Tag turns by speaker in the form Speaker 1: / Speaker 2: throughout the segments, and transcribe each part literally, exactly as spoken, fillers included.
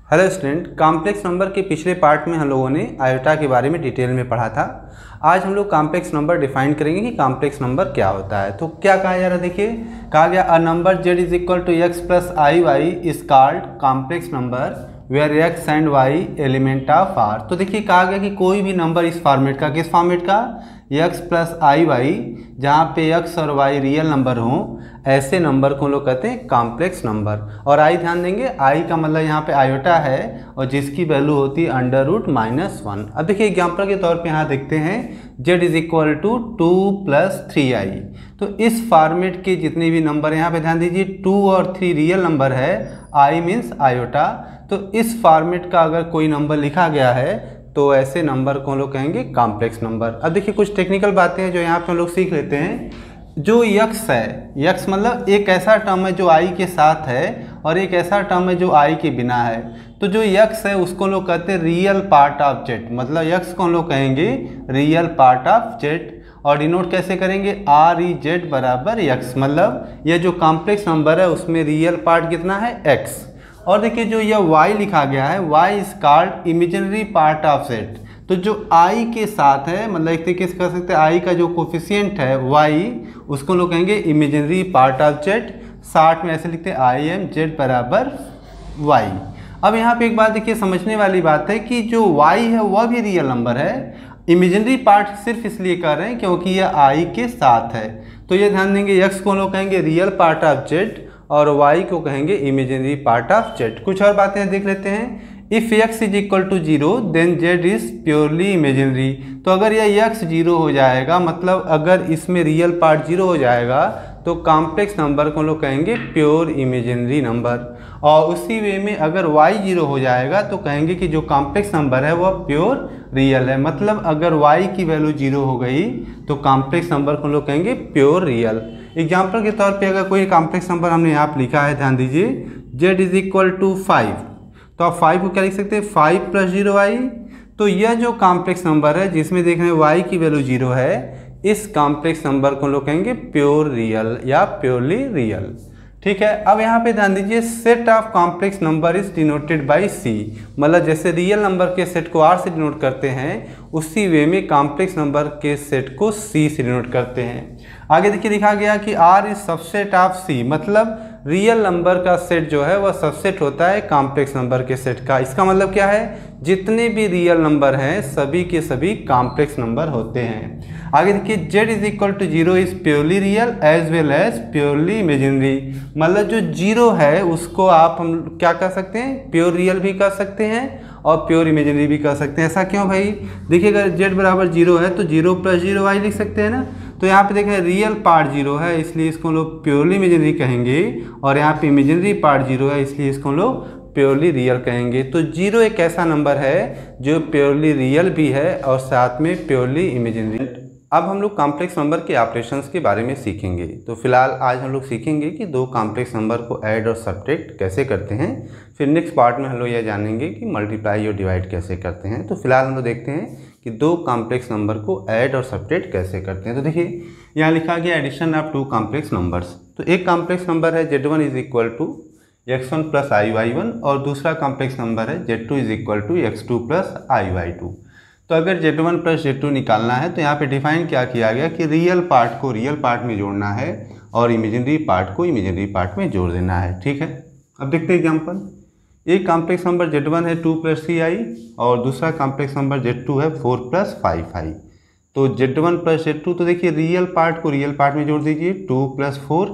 Speaker 1: Hello student, complex number के पिछले part में हम लोगों ने आयोटा के बारे में डिटेल में पढ़ा था। आज हम लोग कॉम्प्लेक्स नंबर डिफाइन करेंगे कि कॉम्प्लेक्स नंबर क्या होता है। तो क्या कहा जा रहा है, देखिए कहा गया a number z is equal to x plus i y is called complex number where x and y element of R. तो देखिए कहा गया कि कोई भी नंबर इस फॉर्मेट का, किस फॉर्मेट का, एक्स प्लस आई वाई, जहाँ पे एक्स और वाई रियल नंबर हों, ऐसे नंबर को लोग कहते हैं कॉम्प्लेक्स नंबर। और आई ध्यान देंगे, आई का मतलब यहाँ पे आयोटा है और जिसकी वैल्यू होती है अंडर रूट माइनस वन। अब देखिए एग्जाम्पल के तौर पे यहाँ देखते हैं z is equal to two plus three i. तो इस फॉर्मेट के जितने भी नंबर यहाँ पे ध्यान दीजिए, टू और थ्री रियल नंबर है, आई मीन्स आयोटा। तो इस फॉर्मेट का अगर कोई नंबर लिखा गया है तो ऐसे नंबर को हम लोग कहेंगे कॉम्प्लेक्स नंबर। अब देखिए कुछ टेक्निकल बातें हैं जो यहाँ पे हम लोग सीख लेते हैं। जो यक्स है, यक्स मतलब एक ऐसा टर्म है जो आई के साथ है और एक ऐसा टर्म है जो आई के बिना है। तो जो यक्स है उसको लोग कहते हैं रियल पार्ट ऑफ जेड, मतलब यक्स को हम लोग कहेंगे रियल पार्ट ऑफ जेड। और डिनोट कैसे करेंगे, आर ई जेड बराबर यक्स, मतलब यह जो कॉम्प्लेक्स नंबर है उसमें रियल पार्ट कितना है, एक्स। और देखिए जो यह y लिखा गया है, y is called imaginary part of z. तो जो i के साथ है, मतलब एक तरीके से कह सकते हैं i का जो कोफिशिएंट है y, उसको लोग कहेंगे इमेजिनरी पार्ट ऑफ जेड। साठ में ऐसे लिखते हैं आई एम जेड बराबर y। अब यहाँ पे एक बात देखिए समझने वाली बात है कि जो y है वह भी रियल नंबर है। इमेजिनरी पार्ट सिर्फ इसलिए कर रहे हैं क्योंकि यह i के साथ है। तो ये ध्यान देंगे, x को लोग कहेंगे रियल पार्ट ऑफ जेड और y को कहेंगे इमेजिनरी पार्ट ऑफ जेड। कुछ और बातें देख लेते हैं। If x is equal to zero then z is purely imaginary. तो अगर यह x जीरो हो जाएगा, मतलब अगर इसमें रियल पार्ट जीरो हो जाएगा, तो कॉम्प्लेक्स नंबर को लोग कहेंगे प्योर इमेजिनरी नंबर। और उसी वे में अगर y जीरो हो जाएगा तो कहेंगे कि जो कॉम्प्लेक्स नंबर है वह प्योर रियल है। मतलब अगर y की वैल्यू जीरो हो गई तो कॉम्प्लेक्स नंबर को लोग कहेंगे प्योर रियल। एग्जाम्पल के तौर पे अगर कोई कॉम्प्लेक्स नंबर हमने यहाँ पे लिखा है, ध्यान दीजिए z is equal to five, तो आप फाइव को क्या लिख सकते हैं, फाइव प्लस जीरो आई। तो यह जो कॉम्प्लेक्स नंबर है जिसमें देख रहे हैं y की वैल्यू जीरो है, इस कॉम्प्लेक्स नंबर को लोग कहेंगे प्योर रियल या प्योरली रियल। ठीक है। अब यहाँ पे ध्यान दीजिए, set of complex number is denoted by C, मतलब जैसे रियल नंबर के सेट को आर से डिनोट करते हैं उसी वे में कॉम्प्लेक्स नंबर के सेट को सी से डिनोट करते हैं। आगे देखिए लिखा गया कि R is subset of C, मतलब रियल नंबर का सेट जो है वह सबसेट होता है कॉम्प्लेक्स नंबर के सेट का। इसका मतलब क्या है, जितने भी रियल नंबर हैं सभी के सभी कॉम्प्लेक्स नंबर होते हैं। आगे देखिए z is equal to zero is purely real as well as purely imaginary, मतलब जो जीरो है उसको आप हम क्या कर सकते हैं, प्योर रियल भी कर सकते हैं और प्योर इमेजिनरी भी कर सकते हैं। ऐसा क्यों भाई, देखिए अगर z बराबर जीरो है तो जीरो प्लस जीरो वाई लिख सकते हैं ना। तो यहाँ पे देखें रियल पार्ट जीरो है इसलिए इसको लोग प्योरली इमेजिनरी कहेंगे, और यहाँ पे इमेजिनरी पार्ट जीरो है इसलिए इसको लोग प्योरली रियल कहेंगे। तो जीरो एक ऐसा नंबर है जो प्योरली रियल भी है और साथ में प्योरली इमेजिनरी। अब हम लोग कॉम्प्लेक्स नंबर के ऑपरेशंस के बारे में सीखेंगे। तो फिलहाल आज हम लोग सीखेंगे कि दो कॉम्प्लेक्स नंबर को ऐड और सब्ट्रैक्ट कैसे करते हैं। फिर नेक्स्ट पार्ट में हम लोग यह जानेंगे कि मल्टीप्लाई और डिवाइड कैसे करते हैं। तो फिलहाल हम लोग देखते हैं कि दो कॉम्प्लेक्स नंबर को ऐड और सब्ट्रैक्ट कैसे करते हैं। तो देखिए यहाँ लिखा गया addition of two complex numbers. तो एक कॉम्प्लेक्स नंबर है z one is equal to x one plus i y one और दूसरा कॉम्प्लेक्स नंबर है z two is equal to x two plus i y two. तो अगर z one plus z two निकालना है तो यहाँ पे डिफाइन क्या किया गया कि रियल पार्ट को रियल पार्ट में जोड़ना है और इमेजिनरी पार्ट को इमेजिनरी पार्ट में जोड़ देना है। ठीक है। अब देखते हैं एग्जाम्पल। एक कॉम्प्लेक्स नंबर जेड वन है टू प्लस थ्री आई और दूसरा कॉम्प्लेक्स नंबर जेड टू है फोर प्लस फाइव आई। तो z one plus z two, तो देखिए रियल पार्ट को रियल पार्ट में जोड़ दीजिए, टू प्लस फोर,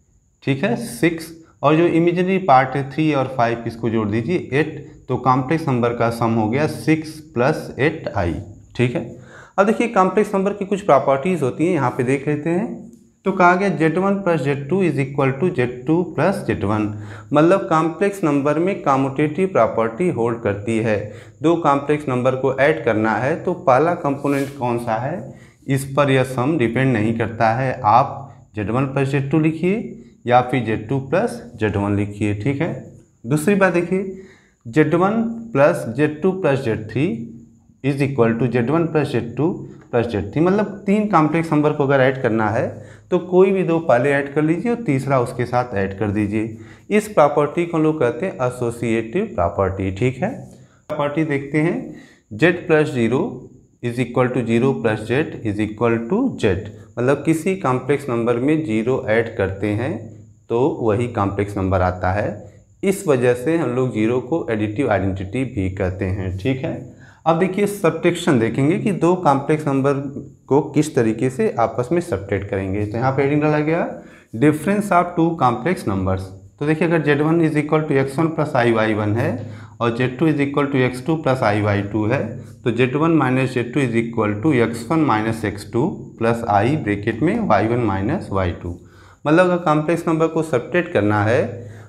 Speaker 1: ठीक है, सिक्स, और जो इमेजिनरी पार्ट है थ्री और फाइव इसको जोड़ दीजिए, एट। तो कॉम्प्लेक्स नंबर का सम हो गया सिक्स प्लस एट आई। ठीक है। अब देखिए कॉम्प्लेक्स नंबर की कुछ प्रॉपर्टीज़ होती हैं, यहाँ पे देख लेते हैं। तो कहा गया z one plus z two is equal to z two plus z one, मतलब कॉम्प्लेक्स नंबर में कॉम्यूटेटिव प्रॉपर्टी होल्ड करती है। दो कॉम्प्लेक्स नंबर को ऐड करना है तो पहला कंपोनेंट कौन सा है इस पर यह सम डिपेंड नहीं करता है। आप z one plus z two लिखिए या फिर z two plus z one लिखिए। ठीक है। दूसरी बात देखिए, z one plus z two plus z three is equal to z one plus z two plus z three, मतलब तीन कॉम्प्लेक्स नंबर को अगर ऐड करना है तो कोई भी दो पहले ऐड कर लीजिए और तीसरा उसके साथ ऐड कर दीजिए। इस प्रॉपर्टी को हम लोग कहते हैं एसोसिएटिव प्रॉपर्टी। ठीक है, प्रॉपर्टी देखते हैं। Z plus zero is equal to zero plus z is equal to z, मतलब किसी कॉम्प्लेक्स नंबर में जीरो ऐड करते हैं तो वही कॉम्प्लेक्स नंबर आता है। इस वजह से हम लोग जीरो को एडिटिव आइडेंटिटी भी कहते हैं। ठीक है, अब देखिए सब्ट्रैक्शन देखेंगे कि दो कॉम्प्लेक्स नंबर को किस तरीके से आपस में सब्ट्रैक्ट करेंगे। तो यहाँ पे हेडिंग डाला गया difference of two complex numbers. तो देखिए अगर z one is equal to x one plus i y one है और z two is equal to x two plus i y two है, तो z one minus z two is equal to x one minus x two plus i bracket में y one minus y two. मतलब अगर complex number को subtract करना है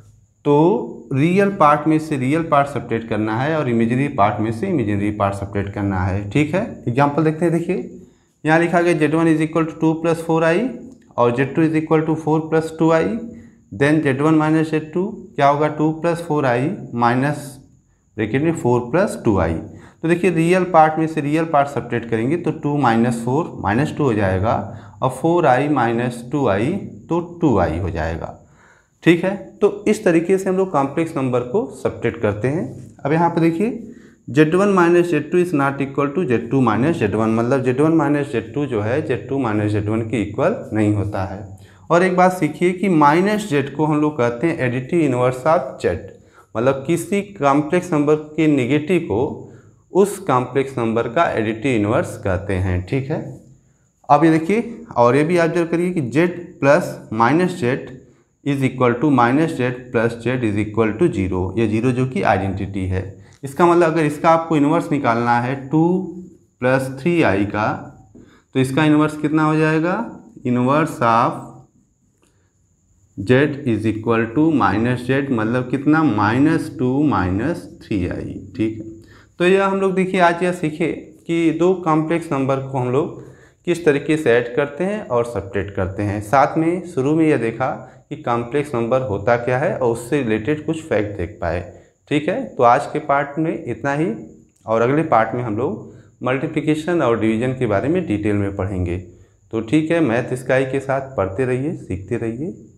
Speaker 1: तो real part में से रियल पार्ट सब्ट्रैक्ट करना है और इमेजिनरी पार्ट में से इमेजिनरी पार्ट सब्ट्रैक्ट करना है। ठीक है, एग्जाम्पल देखते हैं। देखिए यहाँ लिखा गया z one is equal to two plus four i और z two is equal to four plus two i. Then z one minus z two क्या होगा, two plus four i minus bracket में फोर प्लस टू आई। तो देखिए real part में से real part subtract करेंगे तो two minus four minus two हो जाएगा और four i minus two i तो टू आई हो जाएगा। ठीक है, तो इस तरीके से हम लोग कॉम्प्लेक्स नंबर को सब्ट्रैक्ट करते हैं। अब यहाँ पे देखिए z one minus z two is not equal to z two minus z one, मतलब z one minus z two जो है z two minus z one के इक्वल नहीं होता है। और एक बात सीखिए कि माइनस जेड को हम लोग कहते हैं एडिटिव इनवर्स ऑफ जेड, मतलब किसी कॉम्प्लेक्स नंबर के नेगेटिव को उस कॉम्प्लेक्स नंबर का एडिटिव इनवर्स कहते हैं। ठीक है, अब ये देखिए और ये भी ऑब्जर्व करिए कि z plus minus z is equal to minus z plus z is equal to zero, ये जीरो जो कि आइडेंटिटी है। इसका मतलब अगर इसका आपको इन्वर्स निकालना है टू प्लस थ्री आई का, तो इसका इन्वर्स कितना हो जाएगा, inverse of z is equal to minus z, मतलब कितना minus two minus three i. ठीक है, तो यह हम लोग देखिए आज यह सीखे कि दो कॉम्प्लेक्स नंबर को हम लोग किस तरीके से ऐड करते हैं और सब्ट्रैक्ट करते हैं। साथ में शुरू में यह देखा कि कॉम्प्लेक्स नंबर होता क्या है और उससे रिलेटेड कुछ फैक्ट देख पाए। ठीक है, तो आज के पार्ट में इतना ही और अगले पार्ट में हम लोग मल्टीप्लिकेशन और डिवीज़न के बारे में डिटेल में पढ़ेंगे। तो ठीक है, मैथ स्काई के साथ पढ़ते रहिए, सीखते रहिए।